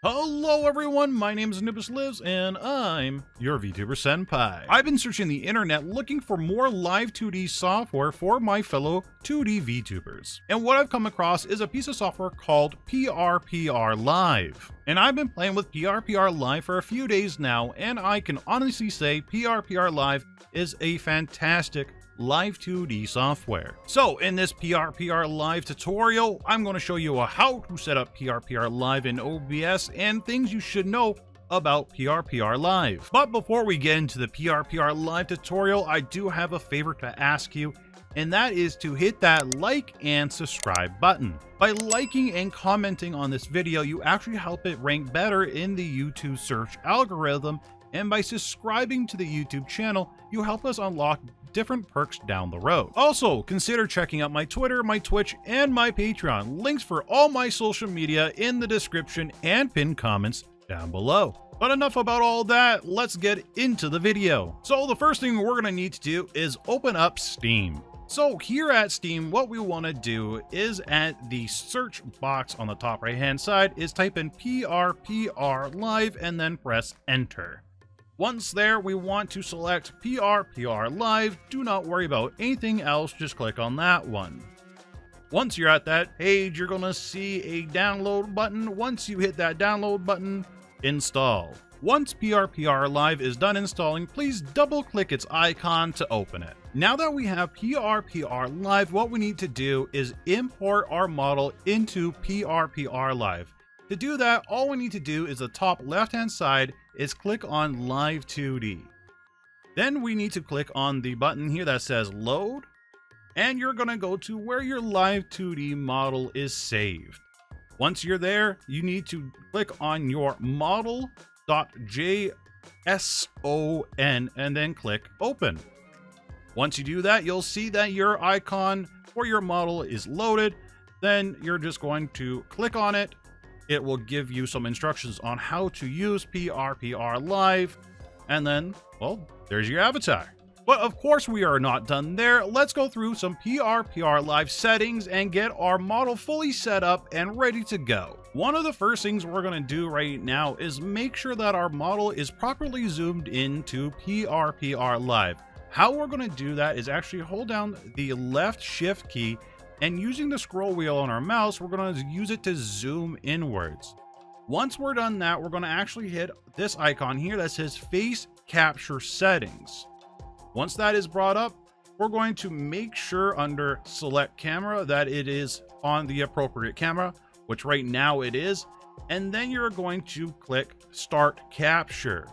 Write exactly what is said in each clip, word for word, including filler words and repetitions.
Hello everyone, my name is AnubisLives and I'm your VtuberSenpai. I've been searching the internet looking for more live two D software for my fellow two D VTubers. And what I've come across is a piece of software called PRPRLive. And I've been playing with PRPRLive for a few days now, and I can honestly say PRPRLive is a fantastic live two D software. So in this PRPRLive tutorial, I'm going to show you how to set up PRPRLive in O B S and things you should know about PRPRLive. But before we get into the PRPRLive tutorial, I do have a favor to ask you, and that is to hit that like and subscribe button. By liking and commenting on this video, you actually help it rank better in the YouTube search algorithm, and by subscribing to the YouTube channel, you help us unlock different perks down the road. Also, consider checking out my Twitter, my Twitch, and my Patreon. Links for all my social media in the description and pinned comments down below. But enough about all that, let's get into the video. So the first thing we're gonna need to do is open up Steam. So here at Steam, what we want to do is at the search box on the top right hand side is type in PRPRLive and then press enter. Once there, we want to select PRPRLive. Do not worry about anything else, just click on that one. Once you're at that page, you're gonna see a download button. Once you hit that download button, install. Once PRPRLive is done installing, please double click its icon to open it. Now that we have PRPRLive, what we need to do is import our model into PRPRLive. To do that, all we need to do is the top left hand side is click on Live two D. Then we need to click on the button here that says load, and you're going to go to where your Live two D model is saved. Once you're there, you need to click on your model.json and then click open. Once you do that, you'll see that your icon for your model is loaded. Then you're just going to click on it. It will give you some instructions on how to use PRPRLive, and then, well, there's your avatar. But of course we are not done there. Let's go through some PRPRLive settings and get our model fully set up and ready to go. One of the first things we're going to do right now is make sure that our model is properly zoomed into PRPRLive. How we're going to do that is actually hold down the left shift key, and using the scroll wheel on our mouse, we're going to use it to zoom inwards. Once we're done that, we're going to actually hit this icon here that says face capture settings. Once that is brought up, we're going to make sure under select camera that it is on the appropriate camera, which right now it is. And then you're going to click start capture.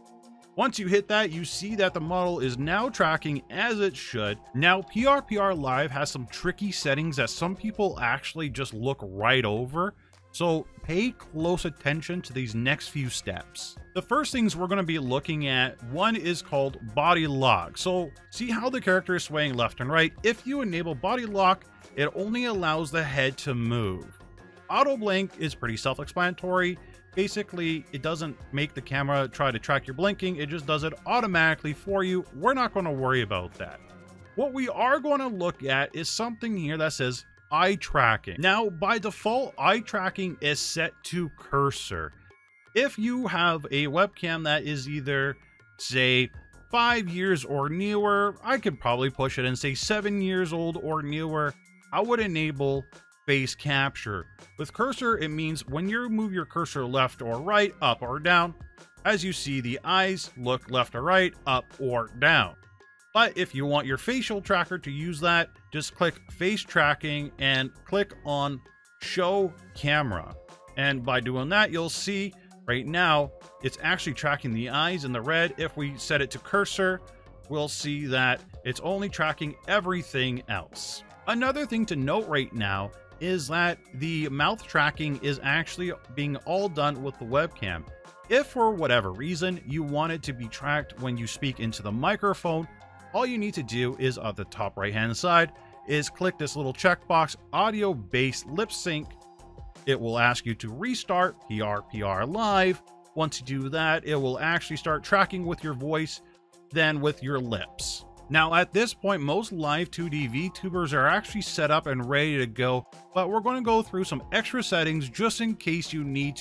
Once you hit that, you see that the model is now tracking as it should. Now, PRPRLive has some tricky settings that some people actually just look right over. So pay close attention to these next few steps. The first things we're going to be looking at, one is called body lock. So see how the character is swaying left and right. If you enable body lock, it only allows the head to move. Auto blink is pretty self-explanatory. Basically, it doesn't make the camera try to track your blinking, it just does it automatically for you. We're not going to worry about that. What we are going to look at is something here that says eye tracking. Now, by default, eye tracking is set to cursor. If you have a webcam that is either, say, five years or newer, I could probably push it and say seven years old or newer, I would enable face capture. With cursor, it means when you move your cursor left or right, up or down, as you see, the eyes look left or right, up or down. But if you want your facial tracker to use that, just click face tracking and click on show camera. And by doing that, you'll see right now, it's actually tracking the eyes in the red. If we set it to cursor, we'll see that it's only tracking everything else. Another thing to note right now is that the mouth tracking is actually being all done with the webcam. If for whatever reason you want it to be tracked when you speak into the microphone, all you need to do is at the top right hand side is click this little checkbox, audio based lip sync. It will ask you to restart PRPRLive. Once you do that, it will actually start tracking with your voice, then with your lips. Now at this point, most live two D VTubers are actually set up and ready to go, but we're going to go through some extra settings just in case you need to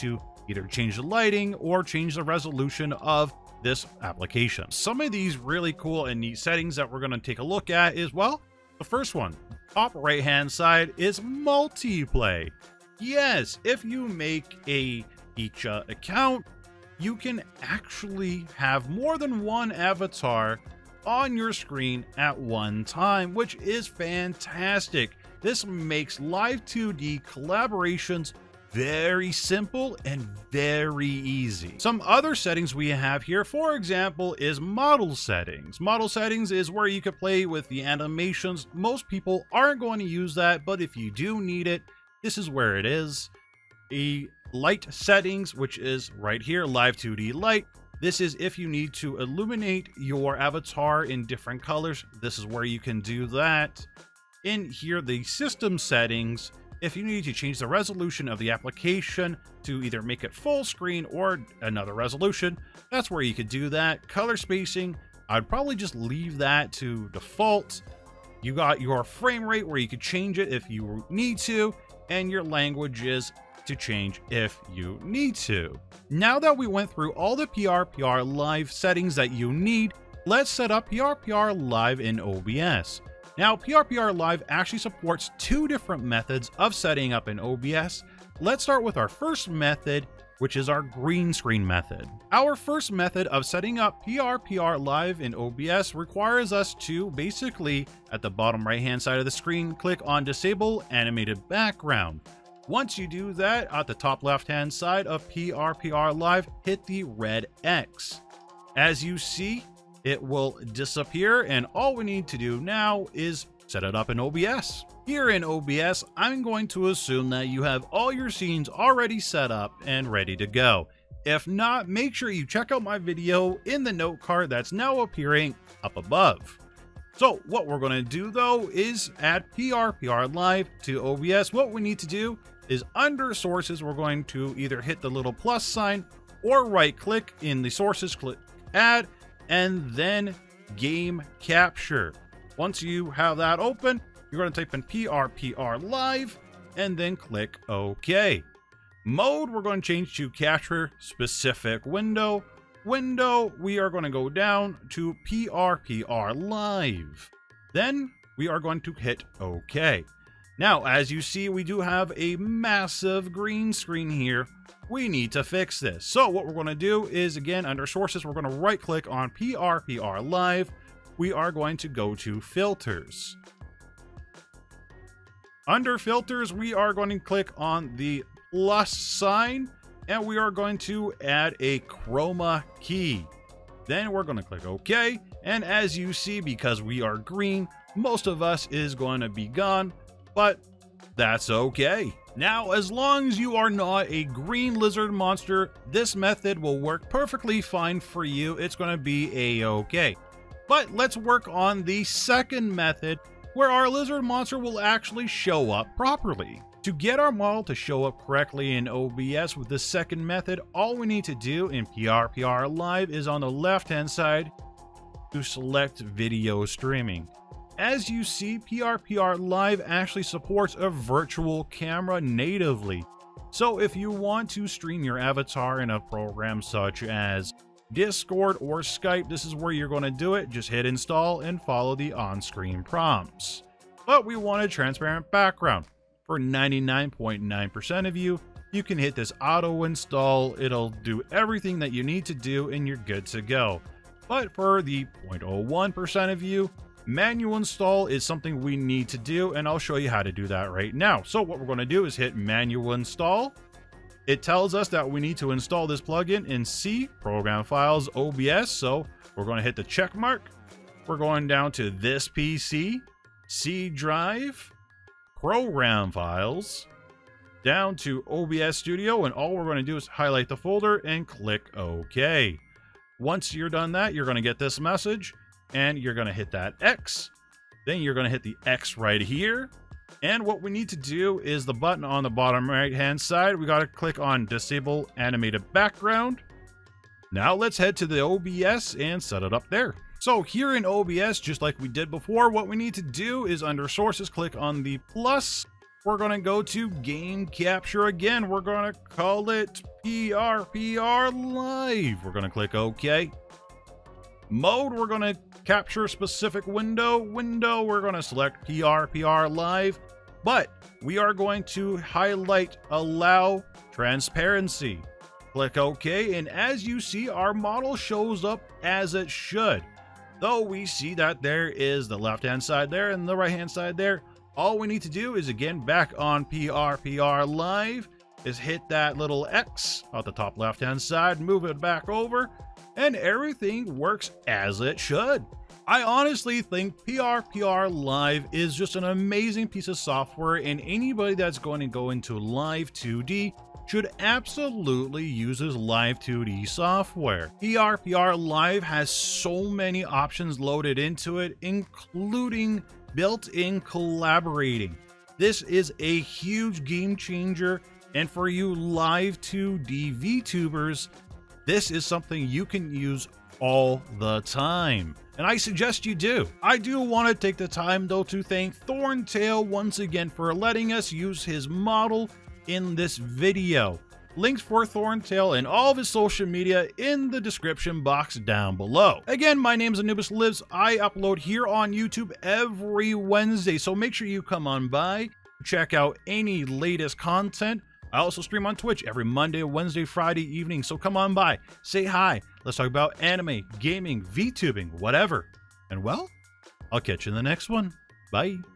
either change the lighting or change the resolution of this application. Some of these really cool and neat settings that we're going to take a look at is, well, the first one, top right hand side, is multiplay. Yes, if you make a each uh, account, you can actually have more than one avatar on your screen at one time, which is fantastic. This makes live two D collaborations very simple and very easy. Some other settings we have here, for example, is model settings. Model settings is where you can play with the animations. Most people aren't going to use that, but if you do need it, this is where it is. A light settings, which is right here, live two D light. This is if you need to illuminate your avatar in different colors. This is where you can do that. In here, the system settings, if you need to change the resolution of the application to either make it full screen or another resolution, that's where you could do that. Color spacing, I'd probably just leave that to default. You got your frame rate where you could change it if you need to, and your languages to change if you need to. Now that we went through all the PRPRLive settings that you need, let's set up PRPRLive in O B S. Now, PRPRLive actually supports two different methods of setting up in O B S. Let's start with our first method, which is our green screen method. Our first method of setting up PRPRLive in O B S requires us to basically, at the bottom right hand side of the screen, click on Disable Animated Background. Once you do that, at the top left hand side of PRPRLive, hit the red X. As you see, it will disappear, and all we need to do now is set it up in O B S. Here in O B S, I'm going to assume that you have all your scenes already set up and ready to go. If not, make sure you check out my video in the note card that's now appearing up above. So what we're going to do though is add PRPRLive to O B S. What we need to do is under sources, we're going to either hit the little plus sign or right click in the sources, click add, and then game capture. Once you have that open, you're going to type in PRPRLive and then click OK. Mode, we're going to change to capture specific window. Window, we are going to go down to PRPRLive. Then we are going to hit OK. Now, as you see, we do have a massive green screen here. We need to fix this. So what we're going to do is, again, under sources, we're going to right click on PRPRLive. We are going to go to filters. Under filters, we are going to click on the plus sign, and we are going to add a chroma key. Then we're going to click OK. And as you see, because we are green, most of us is going to be gone, but that's okay. Now, as long as you are not a green lizard monster, this method will work perfectly fine for you. It's going to be a-okay. But let's work on the second method, where our lizard monster will actually show up properly. To get our model to show up correctly in O B S with the second method, all we need to do in PRPRLive is on the left-hand side to select video streaming. As you see, PRPRLive actually supports a virtual camera natively. So if you want to stream your avatar in a program such as Discord or Skype, this is where you're going to do it. Just hit install and follow the on-screen prompts. But we want a transparent background. For ninety-nine point nine percent of you, you can hit this auto install. It'll do everything that you need to do and you're good to go. But for the zero point zero one percent of you, manual install is something we need to do, and I'll show you how to do that right now. So what we're going to do is hit manual install. It tells us that we need to install this plugin in C, Program Files, O B S. So we're going to hit the check mark. We're going down to this P C, C drive, Program Files, down to O B S Studio, and all we're going to do is highlight the folder and click OK. Once you're done that, you're going to get this message, and you're going to hit that X. Then you're going to hit the X right here. And what we need to do is the button on the bottom right hand side. We got to click on Disable Animated Background. Now let's head to the O B S and set it up there. So here in O B S, just like we did before, what we need to do is under sources, click on the plus we're going to go to game capture again. We're going to call it P R P R Live. We're going to click OK. Mode, we're going to capture a specific window. Window, we're going to select P R P R Live, but we are going to highlight Allow Transparency. Click OK, and as you see, our model shows up as it should. Though we see that there is the left-hand side there and the right-hand side there. All we need to do is, again, back on P R P R Live, is hit that little X at the top left-hand side, move it back over, and everything works as it should. I honestly think P R P R Live is just an amazing piece of software, and anybody that's going to go into Live two D should absolutely use this Live two D software. P R P R Live has so many options loaded into it, including built-in collaborating. This is a huge game changer, and for you Live two D VTubers, this is something you can use all the time, and I suggest you do. I do want to take the time though to thank Thorntail once again for letting us use his model in this video. Links for Thorntail and all of his social media in the description box down below. Again, my name is Anubis Lives. I upload here on YouTube every Wednesday, so make sure you come on by, check out any latest content. I also stream on Twitch every Monday, Wednesday, Friday evening, so come on by, say hi, let's talk about anime, gaming, VTubing, whatever. And well, I'll catch you in the next one. Bye.